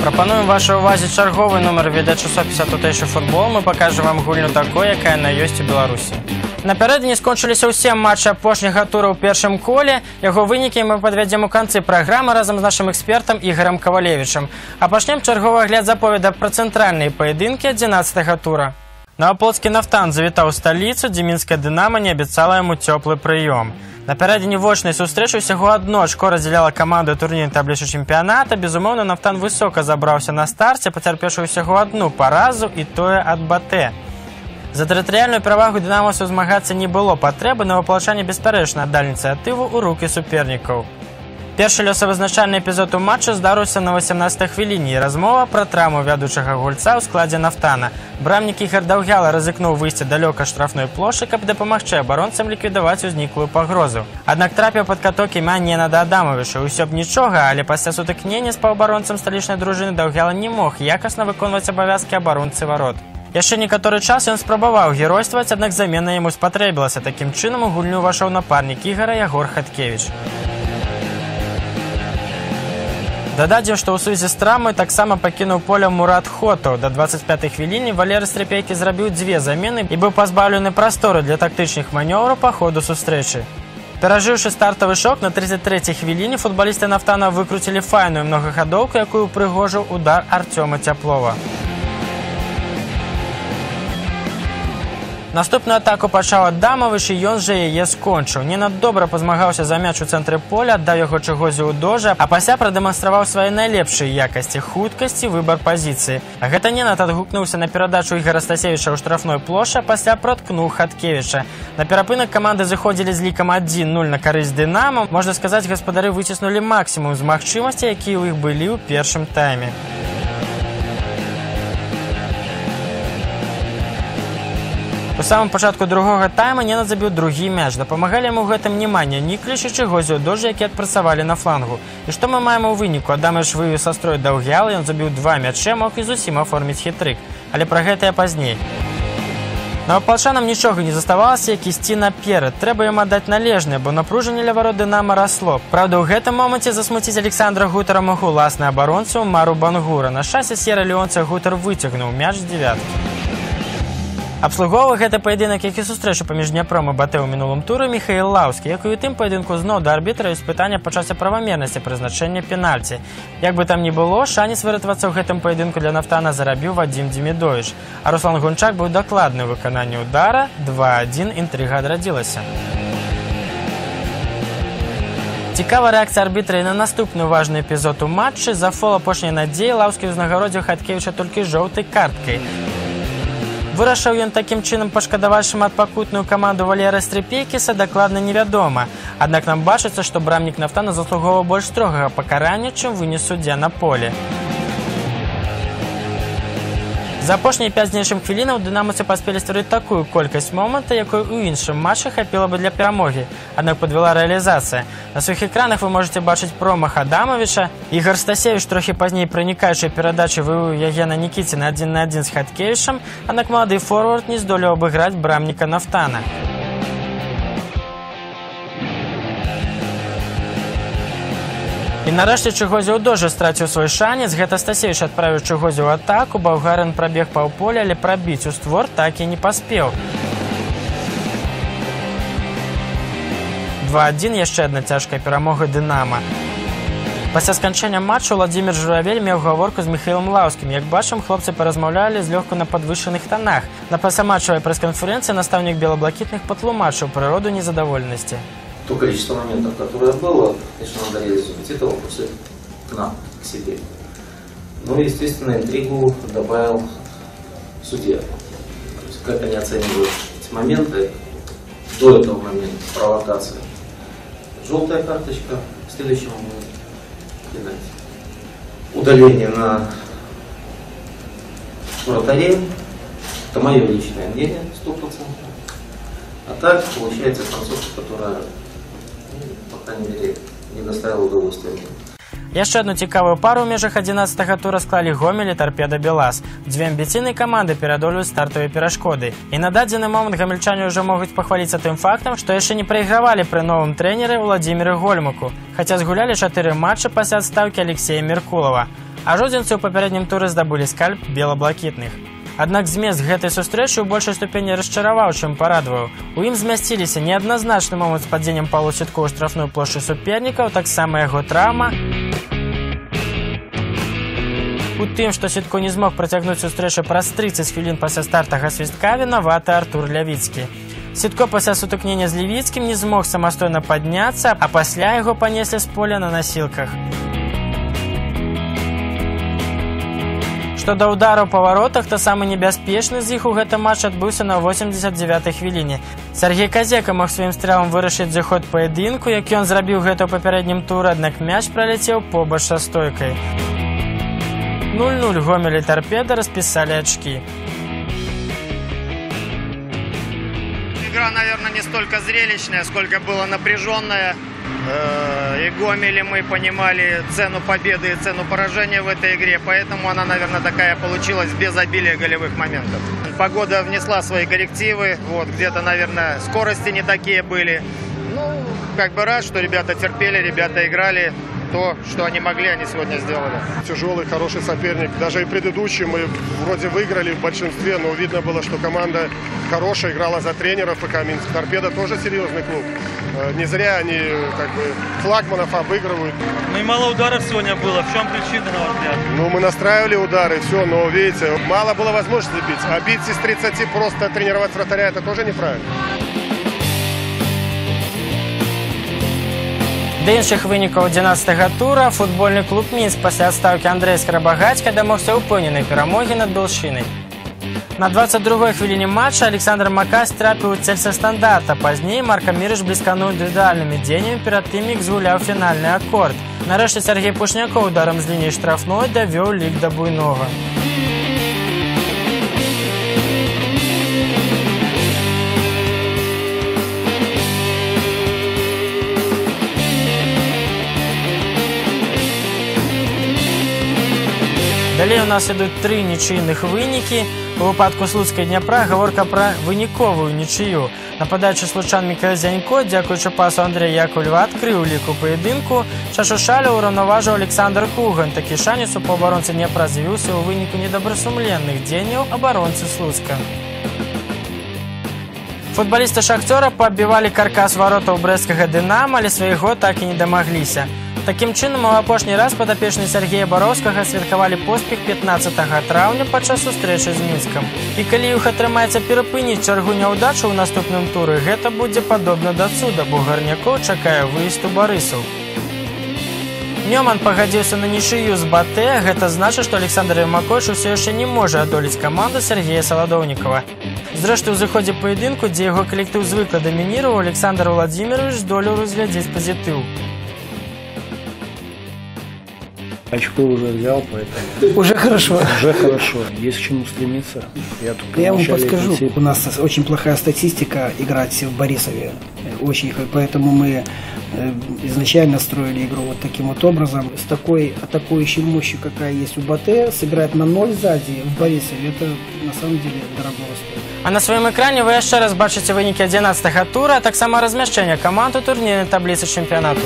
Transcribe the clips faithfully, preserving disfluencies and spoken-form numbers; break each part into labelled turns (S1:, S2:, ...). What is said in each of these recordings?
S1: Прапануем вашей увазе чарговы номер відэачасопіса «Тутэйшы футбол». Мы покажем вам гульню такой, якая на ёсць у Беларусі. Напярэдадні скончыліся ўсе матчы апошняга тура ў першым коле. Яго вынікі мы падвядзем у канцы праграмы разам з нашым экспертам Ігорем Кавалевічам. А пачнем чарговы агляд заповеда пра цэнтральныя паядынкі адзінаццатага тура. Новаполоцкі «Нафтан» завітаў сталіцу, дзе мінская «Дынама» не абяцала яму цёплы прыём. Напярэдадні вочнай сустрэчы ўсяго адно ачко раздзяляла каманду турнірнай табліцы чэмпіяната. Безумоўна, «Нафтан» высока забраўся на старце, пацярпеўшы ўсяго адну паразу, і тое ад БАТЭ. За тэрытарыяльную перавагу «Дынамаўцу» змагацца не было патрэбы, новапалчане беспярэчна аддалі ініцыятыву ў рукі супернікаў. Першы лёсавызначальны эпізод у матчы здарыўся на васямнаццатай хвіліне, і размова пра траўму вядучага гульца ў складзе «Нафтана». Брамнік Ігар Даўгяла рызыкнуў выйсці далёка штрафной плошчы, каб дапамагчы абаронцам ліквідаваць узніклую пагрозу. Аднак трапіў пад каток імя Ненада Адамавіча. Усё б нічога, але пасля сутыкнення з паўабаронцам сталічнай дружыны Даўгяла не мог якасна выконваць абавязкі абаронцы варот. Яшчэ некаторы час ён спрабаваў геройстваваць, аднак замена яму спатрэбілася. Такім чынам у гульню ўвайшоў напарнік Ігара Ягор Хаткевіч. Дададзім, што ў сувязі з траўмай таксама пакінуў поле Мурат Хотаў. Да дваццаць пятай хвіліны Валерый Стряпейкі зрабіў дзве замены і быў пазбаўлены прасторы для тактычных манёўраў па ходу сустрэчы. Перажыўшы стартавы шок, на тридцать трэцяй хвіліне футбалісты «Нафтана» выкруцілі файную многахадоўку, якую ўпрыгожыў удар Артёма Цяплова. Наступную атаку пачаў Адамавіч, і ён жа яе скончыў. Ненад добра пазмагаўся за мяч у цэнтры поля, аддаў яго Чыгозю ў дожа, а пасля прадэманстраваў свае найлепшыя якасці, хуткасць і выбар пазіцыі. А гэта Ненад адгукнуўся на перадачу Ігара Стасевіча ў штрафной плошчы, а пасля праткнуў Хаткевіча. На перапынак каманды зыходзілі з лікам адзін нуль на карысць «Дынама». Можна сказаць, гаспадары выціснулі максімум з магчымасцей, якія ў іх былі ў першым тайме. У самым пачатку другога тайма Ненад забіў другі мяч. Дапамагалі яму гэтым не Маня Нікліч і Чыгозю ў дожа, які адпрацавалі на флангу. І што мы маем у выніку? Адамавіч вывеў са строю Даўгяла, ён забіў два мячы, мог і зусім аформіць хітрык. Але пра гэта пазней. Новапалчанам нічога не заставалася, як ісці наперад. Трэба ім аддаць належнае, бо напружанне ля варот «Дынама» расло. Праўда, ў гэтым моманце засмуціць Александра Гутара мог уласны абаронцу Мару Бангура. На шчасце Сера Леонца Гутар выцягнуў мяч з дзявяткі. Абслугоўваў гэты паядынак, як і сустрэчу паміж Дняпром і БАТЭ ў мінулым туры, Міхаіл Лаўскі, як і ў тым паядынку зноў да арбітра ёсць пытанне пачаўся правамернасці прызначэння пенальці. Як бы там ні было, шанец выратавацца ў гэтым паядынку для «Нафтана» зарабіў Вадзім Дзімідовіч, а Руслан Гунчак быў дакладны ў выкананні ўдара. два адзін інтрыга адрадзілася. Цікавая рэакцыя арбітра і на наступны важны эпізод у матчы. За фол апошняй надзеі Лаўскі ўзнагародзіў Хаткевіча толькі жоўтай карткай. Вырашыў ён такім чынам пашкадаваць шматпакутную каманду Валера Стряпейкіса, дакладна невядома. Аднак нам бачыцца, што брамнік «Нафтана» заслугоўваў больш строгага пакарання, чым вынес суддзя на поле. За апошнія пяць з нечым хвілінаў дынамаўцы паспелі стварыць такую колькасць момантаў, якой у іншым матчы хапіла бы для перамогі. Аднак падвяла рэалізацыя. На сваіх экранах вы можаце бачыць промах Адамавіча. Ігар Стасевіч трохі пазней пранікаючай перадачы вывеў яе на Нікіціна адзін на адзін з Хаткевічам, аднак малады форвард не здолеў абыграць брамніка «Нафтана». І нарэшце Чыгозю ў дожа страціў свой шанец. Гэта Стасевіч адправіў Чыгозю ў атаку, балгарин прабег паўполя, але прабіць у створ так і не паспеў. два адзін, яшчэ адна цяжкая перамога «Дынама». Пасля сканчэння матчу Владзімір Журавель меў гаворку з Міхаілам Лаўскім. Як бачым, хлопцы паразмаўлялі злёгку на падвышаных танах. На пасаматчавай прэс-канферэнцыі настаўнік белаблакітных патлумачыў прыроду незадаволенасці.
S2: То количество моментов, которое было, конечно, надо реализовать. Это вопросы к нам, к себе. Ну и, естественно, интригу добавил судья. То есть, как они оценивают эти моменты, до этого момента, провокация. Желтая карточка, в следующем моменте пенальти. Удаление на вратаре, это мое личное мнение, сто процентов. А так получается концовка, которая, по крайней мере, не доставила удовольствия.
S1: Яшчэ одну цікавую пару ў межах адзінаццатага тура склалі Гомель і Тарпеда Белас. Дзве амбіцыйныя каманды пераадольваюць стартавыя перашкоды. І на дадзены момант гамельчане ўжо могуць пахваліцца тым фактам, што яшчэ не прайгравалі пры новым трэнеры Владзіміры Гольмаку, хаця згулялі чатыры матчы пасля адстаўкі Алексея Меркулова. а жодзінцы ў папярэднім туры здабылі скальп бела-блакітных. Аднак змест гэтай сустрэчы ў большай ступені расчараваў, чым парадаваў. У ім змясціліся неадназначны момант з падзеннем Павла Сітко ў штрафную плошчу супернікаў, таксама яго траўма. У тым, што Сітко не змог працягнуць сустрэчу праз трыццаць хвілін пасля стартага свістка, вінаваты Артур Лявіцкі. Сітко пасля сутыкнення з Левіцкім не змог самастойна падняцца, а пасля яго панеслі з поля на насілках. Што да ўдараў па варотах, то самы небяспечны з іх у гэтым матчы адбыўся на восемьдесят девятой хвіліне. Сергей Казека мог сваім стрэлам вырашыць зыход паядынку, як ён зрабіў гэта ў папярэднім туры, аднак мяч праляцеў побач са стойкай. нуль нуль Гомель и Торпедо расписали очки.
S3: Игра, наверное, не столько зрелищная, сколько была напряженная. И Гомеле мы понимали цену победы и цену поражения в этой игре, поэтому она, наверное, такая получилась без обилия голевых моментов. Погода внесла свои коррективы, вот, где-то, наверное, скорости не такие были. Ну, как бы рад, что ребята терпели, ребята играли. То, что они могли, они сегодня сделали.
S4: Тяжелый, хороший соперник. Даже и предыдущий мы вроде выиграли в большинстве, но видно было, что команда хорошая, играла за тренеров ПК Минск. Торпедо тоже серьезный клуб. Не зря они как бы флагманов обыгрывают.
S5: Ну и мало ударов сегодня было. В чем причина, на ваш взгляд?
S4: Ну, мы настраивали удары, все, но видите, мало было возможности бить. А бить из тридцати просто тренировать вратаря, это тоже неправильно.
S1: Да іншых вынікаў адзінаццатага тура футбольны клуб Мінск пасля адстаўкі Андрэя Скрабагацька дамогся ўпэўненай перамогі над Белшынай. На двадцать другой хвіліне матча Александр Макась трапіў у цель са стандарта. Пазней Марка Мірыш бліскануў індывідуальнымі дзеяннямі перад тым, як згуляў фінальны акорд. Нарэшце Сергей Пушнякоў ударам з лініі штрафной давёў лік да буйнога. Далей у нас ідуць тры нічыйных вынікі. У выпадку Слуцкай Дняпра гаворка пра выніковую нічыю. Нападаючы случан Мікаэль Зянько, дзякуючы пасу Андрэя Яковлева, адкрыў лік у паядынку. Чашу шалю ўраўнаважыў Александр Куган. Такі шанец у паўабаронцы Дняпра з'явіўся ў выніку недобрасумленных дзеянняў абаронцы Слуцка. Футбалісты Шахцёра пабівалі каркас варотаў брэсцкага Дынама, але свайго так і не дамагліся. Такім чынам, у апошні раз падапечныя Сергея Бароўскага святкавалі поспех пятнаццатага траўня падчас сустрэчы з Мінскам. І калі іх атрымаецца перапыніць чаргу няўдачаў у наступным туры, гэта будзе падобна да цуда, бо гарнякоў чакае выезд у Барысаў. Нёман пагадзіўся на нічыю з Батэ, гэта значыць, што Александр Ермакович усё яшчэ не можа адолець каманду Сергея Саладоўнікава. Зрэшты, у зыходзе паядынку, дзе яго калектыў звыкла дамініруваў, Александр Владимирович здолеў разглядзець пазітыў.
S6: Очко уже взял, поэтому...
S7: Уже хорошо.
S6: Уже хорошо. Есть к чему стремиться. Я,
S7: Я вам подскажу, прийти. У нас очень плохая статистика играть в Борисове. Очень, поэтому мы изначально строили игру вот таким вот образом. С такой атакующей мощью, какая есть у Батэ, сыграть на ноль сзади в Борисове, это на самом деле дорого стоит.
S1: А на сваім экране вы яшчэ раз бачыце вынікі адзінаццатага тура, а таксама размяшчэнне каманд у турнірнай табліцы чэмпіянату.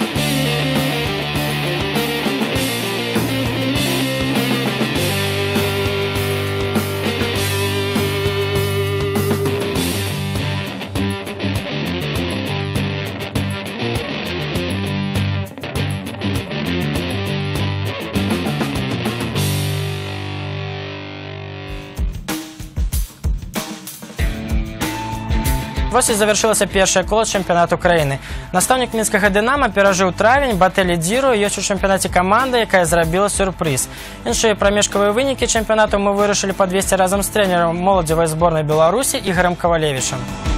S1: Вось і завяршылася першае кола чэмпіянату краіны. Настаўнік мінскага Дынама перажыў травень, Батэ лідзіруе, ёсць у чэмпіянаце каманда, якая зрабіла сюрпрыз. Іншыя прамежкавыя вынікі чэмпіянату мы вырашылі падвесці разам з трэнерам моладзевай зборнай Беларусі Ігорем Ковалевичем.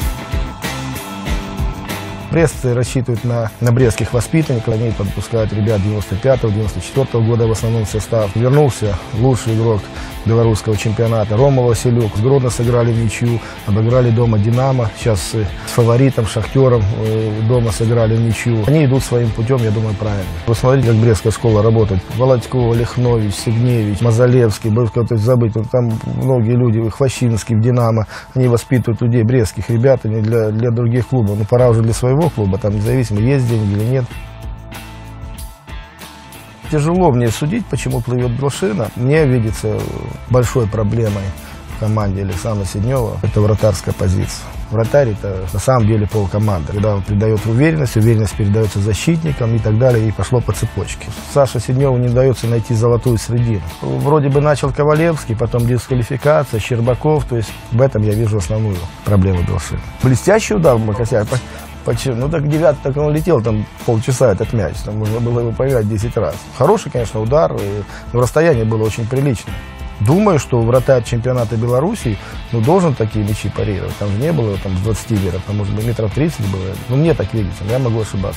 S8: Брест рассчитывает на, на брестских воспитанников, они подпускают ребят девяносто пятого — девяносто четвёртого года в основном состав. Вернулся лучший игрок белорусского чемпионата Рома Василюк. Гродно сыграли в ничью, обыграли дома Динамо. Сейчас с фаворитом Шахтером дома сыграли в ничью. Они идут своим путем, я думаю, правильно. Вы смотрите, как брестская школа работает. Володькова, Лихнович, Сигневич, Мазалевский, кто-то забыть, там многие люди, Хвощинский в Динамо. Они воспитывают людей, брестских ребят, для, для других клубов. Ну, пора уже для своего клуба, там независимо, есть деньги или нет. Тяжело мне судить, почему плывет Белшина. Мне видится большой проблемой в команде Александра Сиднева – это вратарская позиция. Вратарь – это на самом деле полкоманды. Когда он придает уверенность, уверенность передается защитникам и так далее, и пошло по цепочке. Саше Сидневу не удается найти золотую средину. Вроде бы начал Ковалевский, потом дисквалификация, Щербаков. То есть в этом я вижу основную проблему Белшины. Блестящий удар Макасяя. Почему? Ну так девятый, так он летел там полчаса этот мяч. Там можно было его поиграть десять раз. Хороший, конечно, удар, но расстояние было очень приличное. Думаю, что вратарь чемпионата Беларуси ну, должен такие мячи парировать. Там же не было там, с двадцати метров, там, может быть, метров тридцать было. Ну, мне так видится, я могу ошибаться.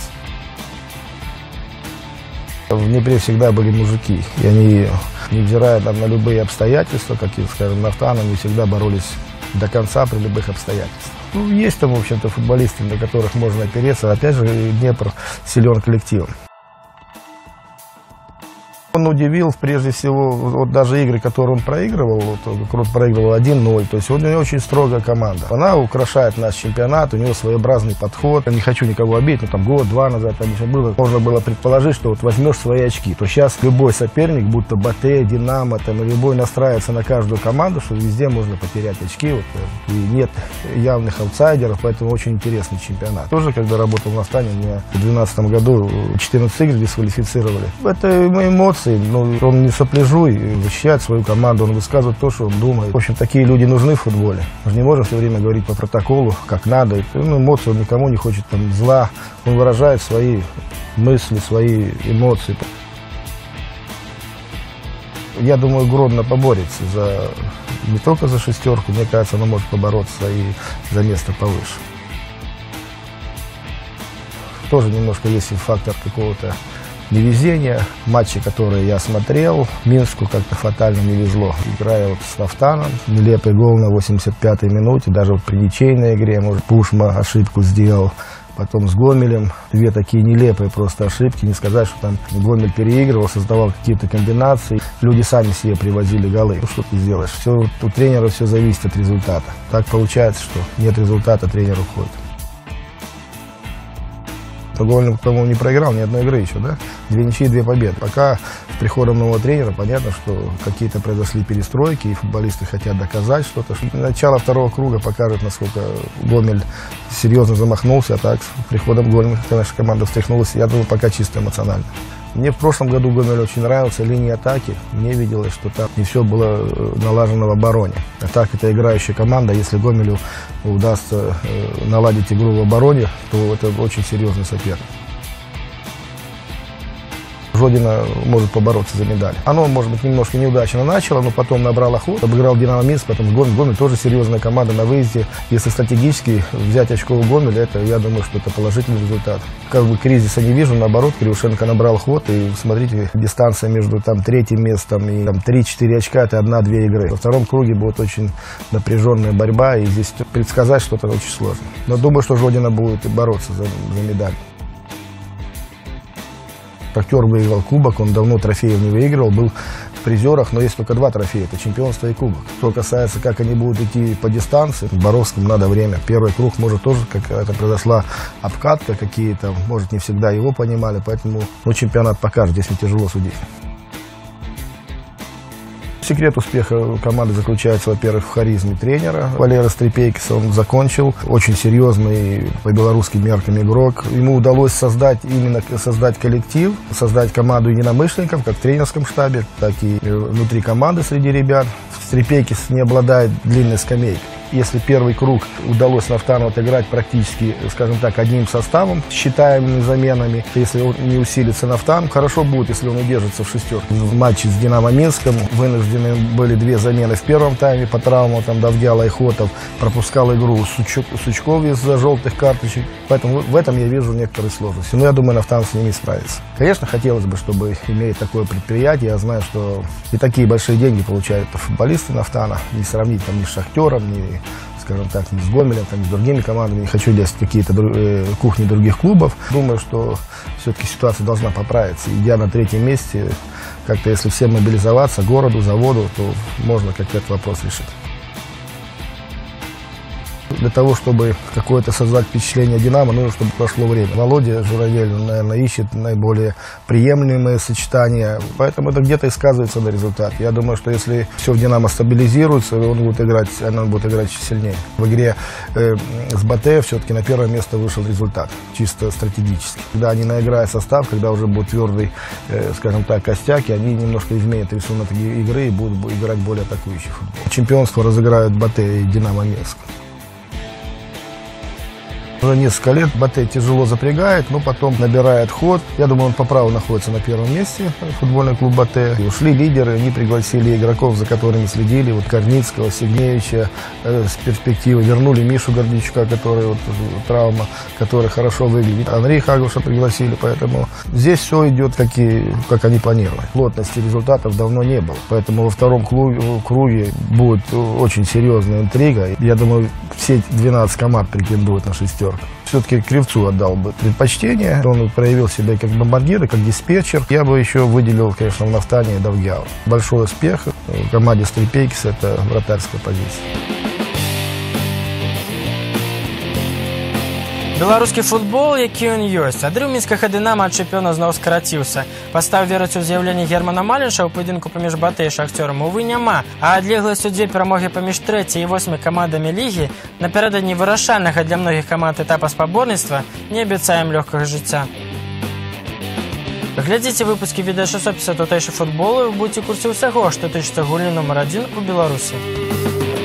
S8: В Днепре всегда были мужики, и они, невзирая там, на любые обстоятельства, как, скажем, Нафтан, они всегда боролись до конца при любых обстоятельствах. Ну, есть там, в общем-то, футболисты, на которых можно опереться. Опять же, Днепр силен коллективом. Он удивил, прежде всего, вот даже игры, которые он проигрывал, вот, Крут проигрывал один ноль, то есть у него очень строгая команда. Она украшает наш чемпионат, у него своеобразный подход. Я не хочу никого обидеть, но там год-два назад там еще было, можно было предположить, что вот возьмешь свои очки, то сейчас любой соперник, будто Батэ, Динамо, там, любой настраивается на каждую команду, что везде можно потерять очки, вот, и нет явных аутсайдеров, поэтому очень интересный чемпионат. Тоже, когда работал в Нафтане, меня в две тысячи двенадцатом году четырнадцать игр дисквалифицировали. Это эмоции. Ну, он не сопляжуй, защищает свою команду, он высказывает то, что он думает. В общем, такие люди нужны в футболе. Мы же не можем все время говорить по протоколу, как надо. Ну, эмоции, он никому не хочет там зла. Он выражает свои мысли, свои эмоции. Я думаю, Гродно поборется за, не только за шестерку, мне кажется, она может побороться и за место повыше. Тоже немножко есть фактор какого-то невезения. Матчи, которые я смотрел, Минску как-то фатально не везло. Играя вот с Нафтаном, нелепый гол на восемьдесят пятой минуте, даже вот при ничейной игре, может, Пушма ошибку сделал. Потом с Гомелем две такие нелепые просто ошибки. Не сказать, что там Гомель переигрывал, создавал какие-то комбинации. Люди сами себе привозили голы. Ну, что ты сделаешь? Все, у тренера все зависит от результата. Так получается, что нет результата, тренер уходит. Гомель, по-моему, не проиграл ни одной игры еще, да? Две ничьи, две победы. Пока с приходом нового тренера понятно, что какие-то произошли перестройки, и футболисты хотят доказать что-то. Начало второго круга покажет, насколько Гомель серьезно замахнулся, а так с приходом Гомеля наша команда встряхнулась, я думаю, пока чисто эмоционально. Мне в прошлом году Гомель очень нравился, линия атаки. Мне виделось, что там не все было налажено в обороне. А так, это играющая команда. Если Гомелю удастся наладить игру в обороне, то это очень серьезный соперник. Жодина может побороться за медаль. Оно, может быть, немножко неудачно начало, но потом набрало ход. Обыграл Динамо Минск, потом Гомель. Гомель тоже серьезная команда на выезде. Если стратегически взять очко у Гомеля, это, я думаю, что это положительный результат. Как бы кризиса не вижу, наоборот, Кривошенко набрал ход. И смотрите, дистанция между там третьим местом и там три-четыре очка – это одна-две игры. Во втором круге будет очень напряженная борьба, и здесь предсказать что-то очень сложно. Но думаю, что Жодина будет бороться за, за медаль. Шахтер выиграл кубок, он давно трофеев не выигрывал, был в призерах, но есть только два трофея, это чемпионство и кубок. Что касается, как они будут идти по дистанции, Боровскому надо время. Первый круг, может, тоже какая-то произошла обкатка, какие-то, может, не всегда его понимали, поэтому ну, чемпионат покажет, здесь не тяжело судить. Секрет успеха команды заключается, во-первых, в харизме тренера. Валера Стрепейкис, он закончил. Очень серьезный по белорусским меркам игрок. Ему удалось создать именно создать коллектив, создать команду единомышленников, как в тренерском штабе, так и внутри команды среди ребят. Стрепейкис не обладает длинной скамейкой. Если первый круг удалось Нафтану отыграть практически, скажем так, одним составом, считаемыми заменами, если он не усилится Нафтан, хорошо будет, если он удержится в шестерке. В матче с Динамо Минском вынуждены были две замены в первом тайме по травмам, там Давдяла и Хотов пропускал игру Сучок, Сучков из-за желтых карточек, поэтому в этом я вижу некоторые сложности. Но я думаю, Нафтан с ними справится. Конечно, хотелось бы, чтобы иметь такое предприятие. Я знаю, что и такие большие деньги получают футболисты Нафтана, не сравнить там ни с Шахтером, ни, скажем так, ни с Гомелем, там, ни с другими командами. Не хочу лезть в какие-то э, кухни других клубов. Думаю, что все-таки ситуация должна поправиться. Идя на третьем месте, как-то если всем мобилизоваться, городу, заводу, то можно как-то этот вопрос решить. Для того, чтобы какое-то создать впечатление «Динамо», нужно, чтобы прошло время. Володя Журавель, наверное, ищет наиболее приемлемые сочетания, поэтому это где-то и сказывается на результате. Я думаю, что если все в «Динамо» стабилизируется, он будет играть, она будет играть сильнее. В игре э, с Батэ все-таки на первое место вышел результат, чисто стратегически. Когда они наиграют состав, когда уже будет твердый, э, скажем так, костяк, и они немножко изменят рисунок игры и будут играть более атакующий футбол. Чемпионство разыграют Батэ и «Динамо» Минск. Уже несколько лет Батэ тяжело запрягает, но потом набирает ход. Я думаю, он по праву находится на первом месте, футбольный клуб Батэ. И ушли лидеры, они пригласили игроков, за которыми следили. Вот Корницкого, Сигневича э, с перспективы. Вернули Мишу Гордичука, который вот, травма, который хорошо выглядит. Анри Хагуша пригласили, поэтому здесь все идет, как, и, как они планировали. Плотности результатов давно не было, поэтому во втором круге, круге будет очень серьезная интрига. Я думаю, все двенадцать команд претендуют на шестерку. Все-таки Кривцу отдал бы предпочтение. Он проявил себя как бомбардир, как диспетчер. Я бы еще выделил, конечно, в Нафтане Давгяу. Большой успех в команде Стрипейкис — это вратарская позиция.
S1: Беларускі футбол, які ён ёсць. Адрыў мінскага «Дынамо» ад чэмпіёна зноў скараціўся. Пастаў верыць у з'яўленне Германа Малінша ў паядынку паміж Батэ і Шахцёрам, увы, няма. А адлегласць у дзве перамогі паміж трэцяй і восьмай камандамі лігі напярэдадні вырашальнага для многіх каманд этапа спаборніцтва не абяцае ім лёгкага жыцця. Глядзіце выпускі відэачасопіса «Тутэйшы футбол» і будзьце ў курсе ўсяго, што тычыцца гульні нумар адзін у Беларусі.